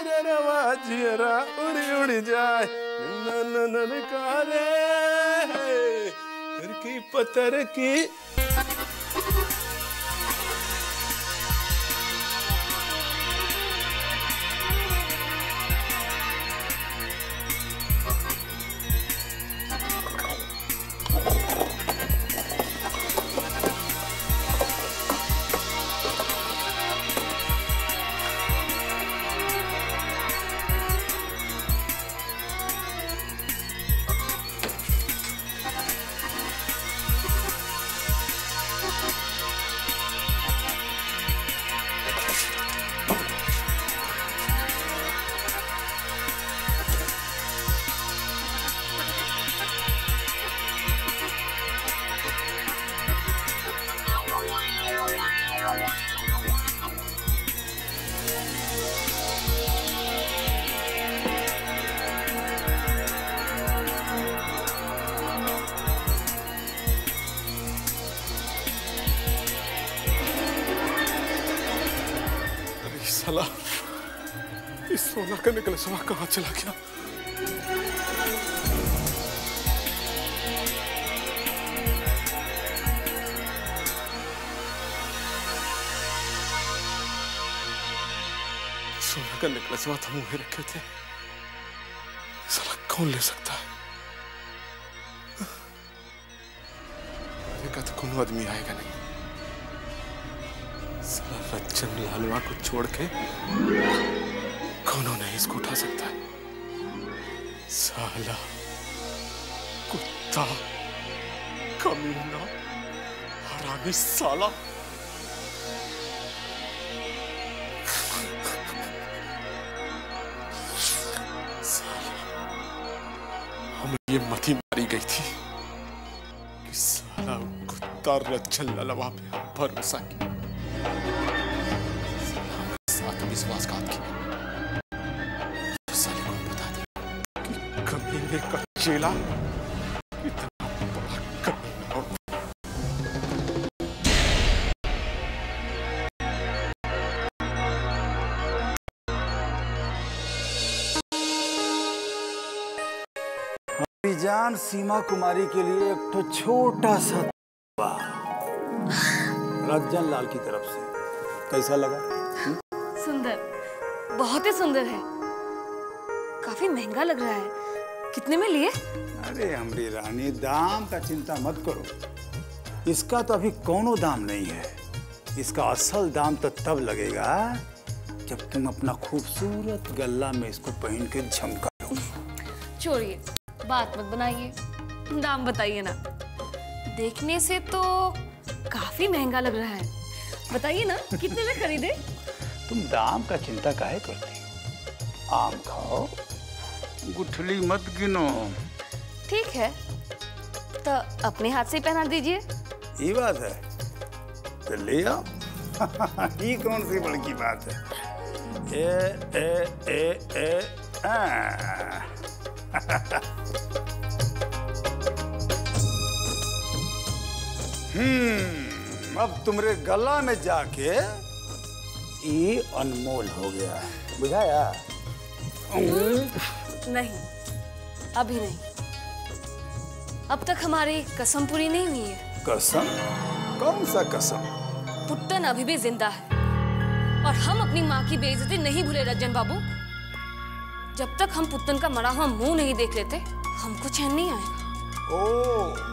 रवा जियरा उड़ी उड़ी जाए नन कारे करकी पत्थर की। साला इस सोना का नेकलेसवा कहाँ चला गया? सोना का नेकलेसवा तो मुंह में रखे थे, साला कौन ले सकता है? का तो कौन आदमी आएगा नहीं। साला रज्जन लालवा को छोड़ के कौनों नहीं इसको उठा सकता है। साला कुत्ता कमीना हरामी साला। साला हमें ये मती मारी गई थी कि साला कुत्ता रज्जन लालवा पे भरोसा किया, विश्वासघात किया। तो साले को बता दे कि कमीने का चेला इतना बड़ा कमीना हो। हमारी जान सीमा कुमारी के लिए एक तो छोटा सा रज्जन लाल की तरफ से कैसा लगा? सुंदर, बहुत ही सुंदर है। काफी महंगा लग रहा है। कितने में लिए? अरे हमारी रानी, दाम का चिंता मत करो। इसका तो अभी कोनो दाम नहीं है। इसका असल दाम तो तब लगेगा जब तुम अपना खूबसूरत गल्ला में इसको पहन के झमका लो। छोड़िए, बात मत बनाइए, दाम बताइए ना। देखने से तो काफी महंगा लग रहा है। बताइए ना कितने में खरीदे? तुम दाम का चिंता काहे करती? आम खाओ, गुठली मत गिनो। ठीक है, तो अपने हाथ से पहना दीजिए। ये बात है तो ले आओ। ये कौन सी बड़ी बात है? ए ए ए ए अब तुम्हारे गला में जाके ये अनमोल हो गया है, बुझाया? नहीं, अभी नहीं। अब तक हमारी कसम पूरी नहीं हुई है। कसम? कौन सा कसम? पुत्तन अभी भी जिंदा है और हम अपनी माँ की बेइज्जती नहीं भूले रज्जन बाबू। जब तक हम पुत्तन का मरा हुआ मुंह नहीं देख लेते, हमको चैन नहीं आएगा। ओ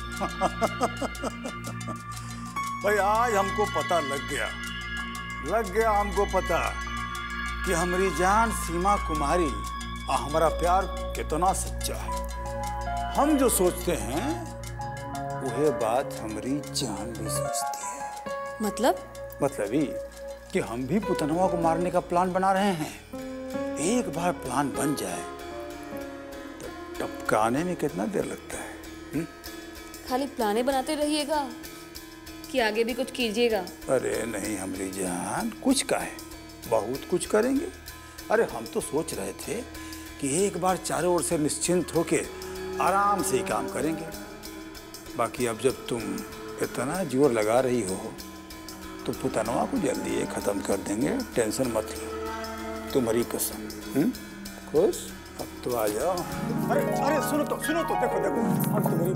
भाई, आज हमको पता लग गया हमको पता कि हमारी जान सीमा कुमारी और हमारा प्यार कितना सच्चा है। हम जो सोचते हैं वह बात हमारी जान भी सोचती है। मतलब ही कि हम भी पुतनवा को मारने का प्लान बना रहे हैं। एक बार प्लान बन जाए तो टपकाने में कितना देर लगता है? खाली प्लाने बनाते रहिएगा कि आगे भी कुछ कीजिएगा? अरे नहीं हमारी जान, कुछ का है, बहुत कुछ करेंगे। अरे हम तो सोच रहे थे कि एक बार चारों ओर से निश्चिंत होके आराम से ही काम करेंगे। बाकी अब जब तुम इतना जोर लगा रही हो तो पुतनवा को जल्दी ये खत्म कर देंगे, टेंशन मत लो। तुम्हारी कसम। खुश? अब तो आ जाओ। अरे अरे सुनो तो देखो अब तुम्हारी।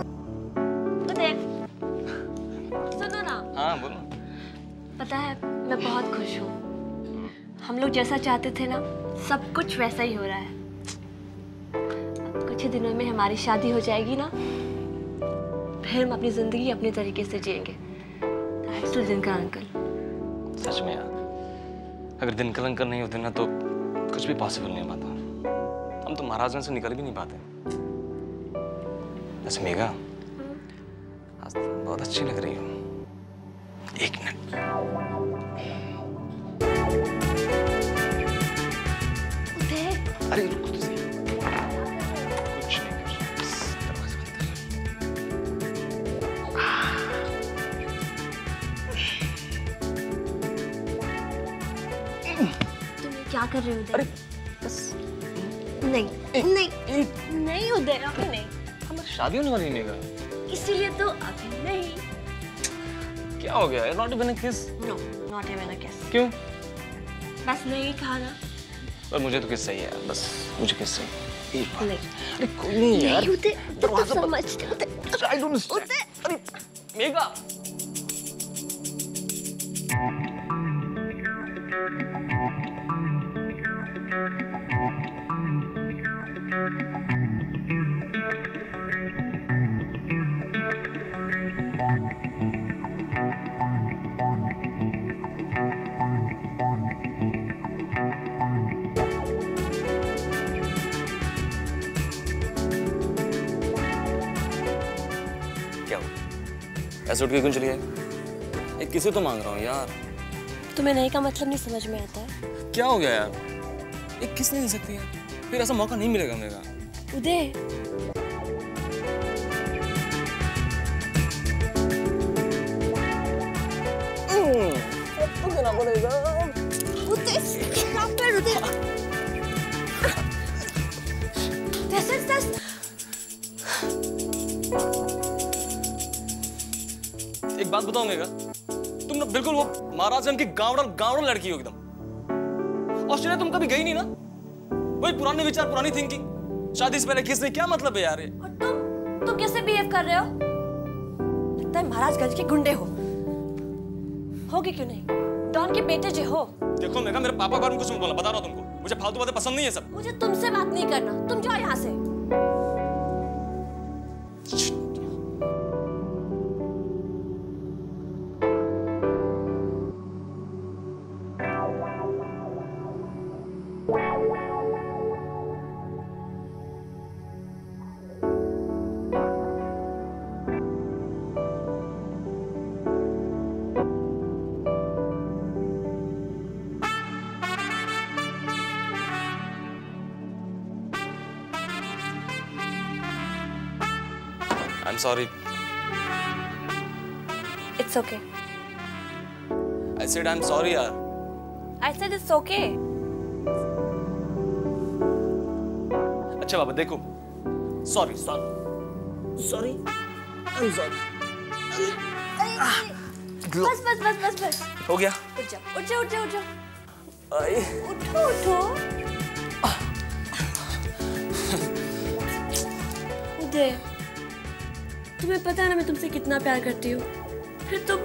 सुनो ना। हाँ बोलो। पता है मैं बहुत खुश हूँ। हम लोग जैसा चाहते थे ना सब कुछ वैसा ही हो रहा है। कुछ ही दिनों में हमारी शादी हो जाएगी ना, फिर हम अपनी जिंदगी अपने तरीके से जिएंगे। Thanks to Dinkar uncle. सच में यार, अगर दिनकर अंकल नहीं होते ना तो कुछ भी पॉसिबल नहीं पाता। हम तो महाराजगंज से निकल भी नहीं पाते। वैसे मेघा, आज तो बहुत अच्छी लग रही हो। एक मिनट। अरे रुको तो सही। कुछ नहीं कर रहा, बस दरवाजा बंद कर। तुम ये क्या कर रहे हो उदय? अरे बस नहीं उदय, अभी नहीं। हमारी शादी होने वाली नहीं, इसीलिए तो अभी नहीं। क्या हो गया? नॉट इवन अ किस? नो, नॉट इवन अ किस। क्यों? बस नहीं कहा ना। पर मुझे तो किस चाहिए यार, बस मुझे किस चाहिए। एक बार। नहीं। अरे कोई नहीं यार। दरवाजा समझते होते। I don't understand. अरे मेघा। क्या हो? ऐसे उठ के क्यों चली आई? एक किसे तो मांग रहा हूँ यार। तुम्हें नहीं का मतलब नहीं समझ में आता है? क्या हो गया यार? एक किस नहीं दे सकती है? फिर ऐसा मौका नहीं मिलेगा मेरा। उदय, तो देना पड़ेगा। उदय, stop it, उदय। This. एक बात बताओ मेघा, तुम ना बिल्कुल वो महाराजगंज की गावड़ा लड़की हो एकदम। ऑस्ट्रेलिया तुम कभी गई नहीं ना? वही पुराने विचार, पुरानी थिंकिंग। शादी से पहले किस ने क्या मतलब है यार ये? और तुम कैसे बिहेव कर रहे हो? लगता है महाराजगंज के गुंडे होगे क्यों नहीं? डॉन के बेटे जो हो। देखो मेघा, मेरे पापा के बारे में कुछ मत बोला, बता रहा हूँ तुमको। मुझे फालतू बातें पसंद नहीं है सब। मुझे तुमसे बात नहीं करना, तुम जाओ यहाँ से। I'm sorry. It's okay. I said I'm sorry यार। I said it's okay. अच्छा बाबा देखो, sorry. I'm sorry. बस। हो गया? उठ जाओ। आई। उठो। उदय, तुम्हें पता है ना मैं तुमसे कितना प्यार करती हूँ, फिर तुम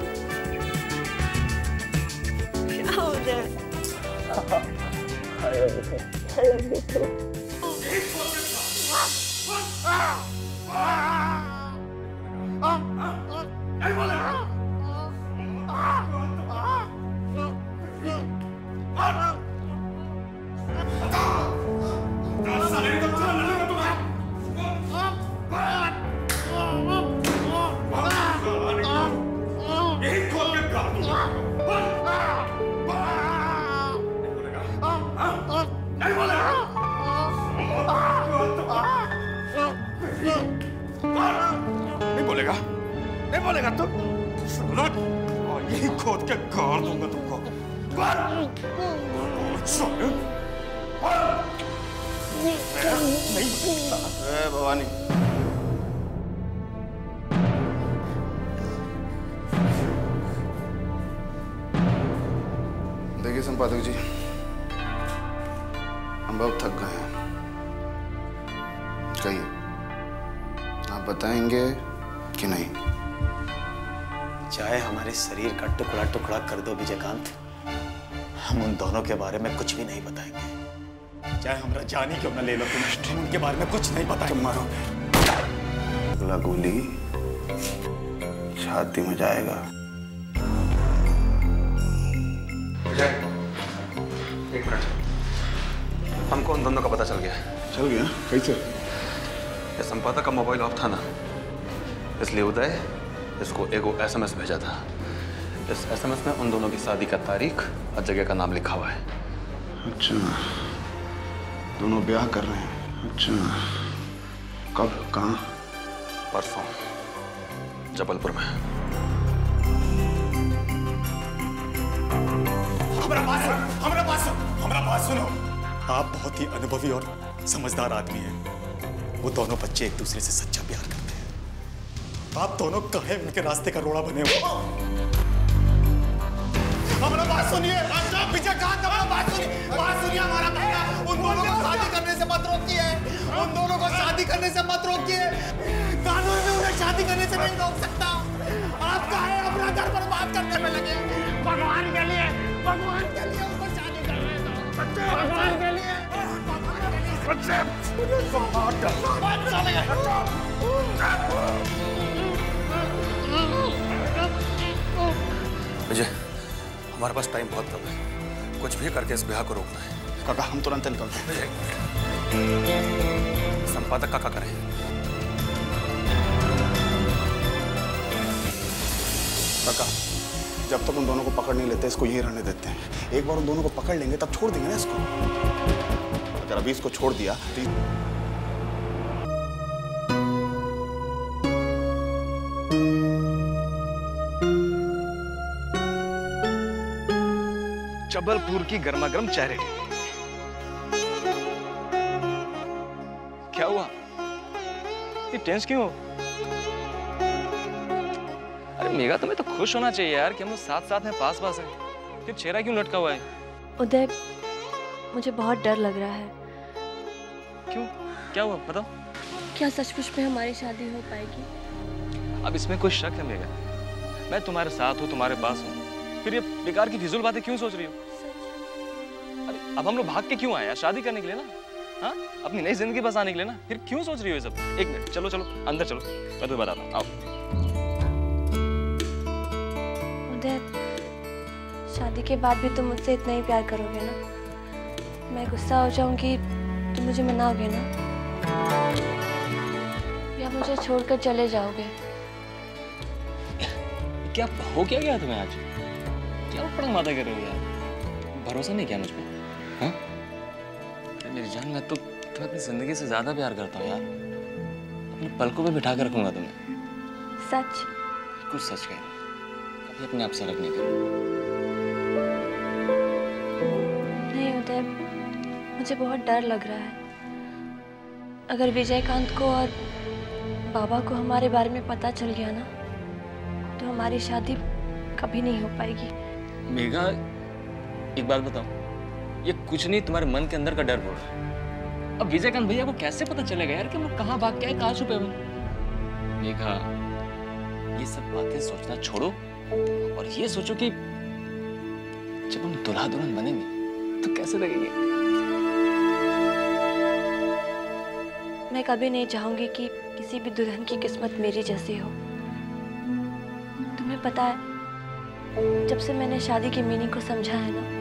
क्या उदय? नहीं बोलेगा तो सुनो, यही खोद के गाड़ दूंगा तुमको। नहीं भवानी, देखिए संपादक जी, हम बहुत थक गए हैं। कहिए, आप बताएंगे कि नहीं? चाहे हमारे शरीर का टुकड़ा टुकड़ा कर दो विजयकांत, हम उन दोनों के बारे में कुछ भी नहीं बताएंगे। चाहे हमारा जान ही क्यों न ले लो तुम, उनके बारे में कुछ नहीं बताएंगे। तुम मारोगे। अगला गोली छाती में जाएगा। एक मिनट, हमको उन दोनों का पता चल गया। चल गया? कैसे? ये संपादक का मोबाइल ऑफ था ना, इसलिए उदय इसको एगो SMS भेजा था। इस SMS में उन दोनों की शादी का तारीख और जगह का नाम लिखा हुआ है। अच्छा, दोनों ब्याह कर रहे हैं। अच्छा, कब, कहाँ? परसों जबलपुर में। हमारा बात सुनो। आप बहुत ही अनुभवी और समझदार आदमी हैं। वो दोनों बच्चे एक दूसरे से सच्चा प्यार करते हैं। आप दोनों कहे उनके रास्ते का रोड़ा बने हो। हमारा बात सुनिए विजयकांत, हमारा बात सुनिए हमारा बेटा। उन दोनों को शादी करने से मत रोकिए। उन दोनों को शादी करने से मत रोकिए। कानून में उन्हें शादी करने से नहीं रोक सकता। आप काहे अपना घर बर्बाद करने में लगे? भगवान के लिए उनको शादी करने दो। भगवान के लिए विजय, हमारे पास टाइम बहुत कम है, कुछ भी करके इस ब्याह को रोकना है। काका, हम तुरंत निकलते हैं। संपादक का करें? काका, जब तक उन दोनों को पकड़ नहीं लेते इसको यहीं रहने देते हैं। एक बार उन दोनों को पकड़ लेंगे तब छोड़ देंगे ना इसको। अगर अभी इसको छोड़ दिया तो जबलपुर की गर्मा गर्म चैरिटी। क्या हुआ? ये टेंस क्यों हो? अरे मेघा, तुम्हें तो खुश होना चाहिए यार कि हम लोग साथ साथ हैं, पास पास हैं। फिर चेहरा क्यों लटका हुआ है? उदय, मुझे बहुत डर लग रहा है। क्यों? क्या हुआ बताओ? क्या सचमुच में हमारी शादी हो पाएगी? अब इसमें कोई शक है मेघा? मैं तुम्हारे साथ हूँ, तुम्हारे पास हूँ, फिर ये बेकार की फिजूल बातें क्यों सोच रही हो? अरे अब हम लोग भाग के क्यों आए यार? शादी करने के लिए ना, हाँ? अपनी नई जिंदगी बसाने के लिए ना। फिर क्यों सोच रही हो ये सब? एक मिनट, चलो चलो अंदर चलो, मैं तुम्हें बताता हूँ। आओ। उदय, शादी के बाद भी तुम मुझसे इतना ही प्यार करोगे ना? मैं गुस्सा हो जाऊंगी तो मुझे मनाओगे ना? या मुझे छोड़कर चले जाओगे? क्या हो क्या गया तुम्हें आज? क्या पड़ा माता कर रहे हो यार? भरोसा नहीं किया मुझ पे? हाँ? अरे मेरी जान, मैं तो तुम्हें अपनी जिंदगी से ज्यादा प्यार करता हूँ यार। अपने पलकों पे बिठा कर रखूंगा तुम्हें। सच? कुछ सच कह रही, कभी अपने आप से अलग नहीं करूँ। नहीं उदय, मुझे बहुत डर लग रहा है। अगर विजयकांत को और बाबा को हमारे बारे में पता चल गया ना, तो हमारी शादी कभी नहीं हो पाएगी। मेघा, एक बात बताओ, ये कुछ नहीं तुम्हारे मन के अंदर का डर बोल रहा है। अब विजयकांत भैया को कैसे पता चलेगा यार कि हम लोग कहाँ भाग के आए, कहाँ छुपे हुए? मेघा, ये सब बातें सोचना छोड़ो और ये सोचो कि जब हम दुल्हा दुल्हन बनेंगे तो कैसे लगेंगे। मैं कभी नहीं चाहूंगी कि किसी भी दुल्हन की किस्मत मेरी जैसी हो। तुम्हें पता है, जब से मैंने शादी की मीनिंग को समझा है ना,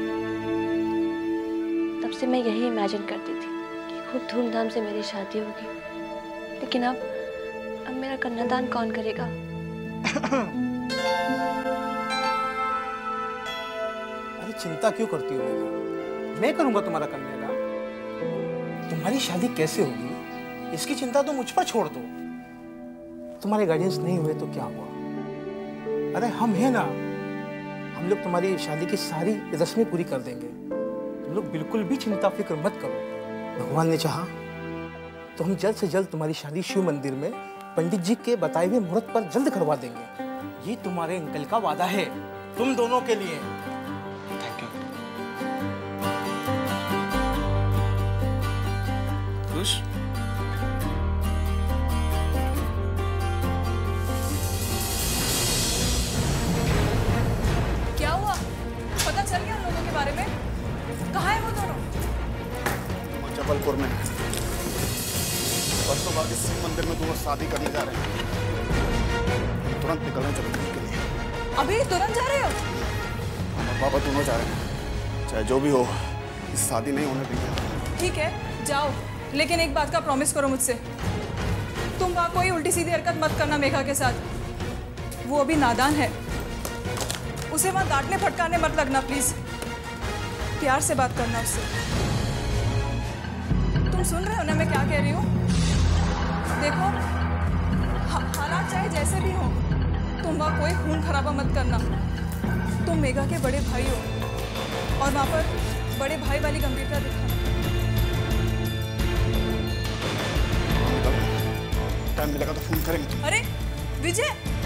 तब से मैं यही इमेजिन करती थी कि खूब धूमधाम से मेरी शादी होगी। लेकिन अब मेरा कन्यादान कौन करेगा? अरे चिंता क्यों करती हो मेघा? मैं करूंगा तुम्हारा कन्यादान। तुम्हारी शादी कैसे होगी इसकी चिंता तो मुझ पर छोड़ दो। तुम्हारे गार्डियंस नहीं हुए तो क्या हुआ? अरे हम हैं ना, हम लोग तुम्हारी शादी की सारी रस्में पूरी कर देंगे। तुम लोग बिल्कुल भी चिंता फिक्र मत करो। भगवान ने चाहा तो हम जल्द से जल्द तुम्हारी शादी शिव मंदिर में पंडित जी के बताए हुए मुहूर्त पर जल्द करवा देंगे। ये तुम्हारे अंकल का वादा है तुम दोनों के लिए। Thank you. खुश? क्या हुआ? पता चल गया लोगों के बारे में? कहाँ है वो दोनों? जबलपुर में। परसों बाद इस मंदिर में दोनों शादी करने जा रहे हैं। तुरंत निकल रहे हैं जबलपुर के लिए। अभी तुरंत जा रहे हो? और पापा दोनों जा रहे हैं। चाहे जो भी हो, इस शादी नहीं होने देंगे। ठीक है, जाओ, लेकिन एक बात का प्रॉमिस करो मुझसे। तुम वहाँ कोई उल्टी सीधी हरकत मत करना मेघा के साथ। वो अभी नादान है, उसे वहाँ डांटने फटकारने मत लगना प्लीज। प्यार से बात करना उससे। तुम सुन रहे हो ना मैं क्या कह रही हूँ? देखो, हालात चाहे जैसे भी हो, तुम वहाँ कोई खून खराबा मत करना। तुम मेघा के बड़े भाई हो और वहाँ पर बड़े भाई वाली गंभीरता दिखाना। टाइम मिलेगा तो फोन करेंगे। अरे विजय,